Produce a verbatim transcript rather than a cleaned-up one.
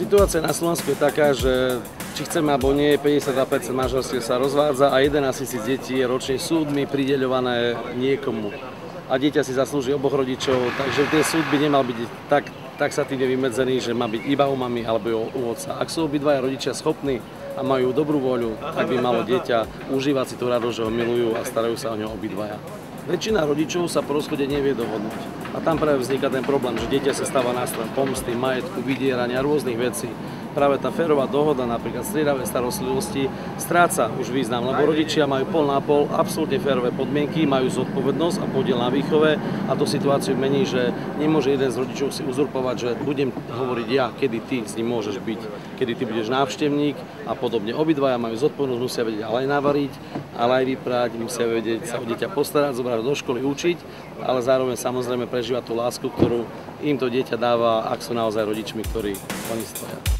Situácia na Slovensku je taká, že či chceme alebo nie, päťdesiatdva percent manželstiev sa rozvádza a jedenásť tisíc detí je ročne súdmi prideľované niekomu. A dieťa si zaslúži oboch rodičov, takže ten súd by nemal byť tak, tak sa tým nevymedzený, že má byť iba u mami alebo u otca. Ak sú obidvaja rodičia schopní a majú dobrú voľu, tak by malo dieťa užívať si tú radosť, že ho milujú a starajú sa o ňo obidvaja. Väčšina rodičov sa po rozchode nevie dohodnúť. A tam práve vzniká ten problém, že dieťa sa stáva nástrojom pomsty, majetku, vydierania, rôznych vecí. Práve tá férová dohoda, napríklad striedavé starostlivosti, stráca už význam, lebo rodičia majú pol na pol absolútne férové podmienky, majú zodpovednosť a podiel na výchove a to situáciu mení, že nemôže jeden z rodičov si uzurpovať, že budem hovoriť ja, kedy ty s ním môžeš byť, kedy ty budeš návštevník a podobne. Obidvaja majú zodpovednosť, musia vedieť ale aj navariť, ale aj vyprať, musia vedieť sa o dieťa postarať, zobrať do školy, učiť, ale zároveň samozrejme prežívať tú lásku, ktorú im to dieťa dáva, ak sú naozaj rodičmi, ktorí oni stoja.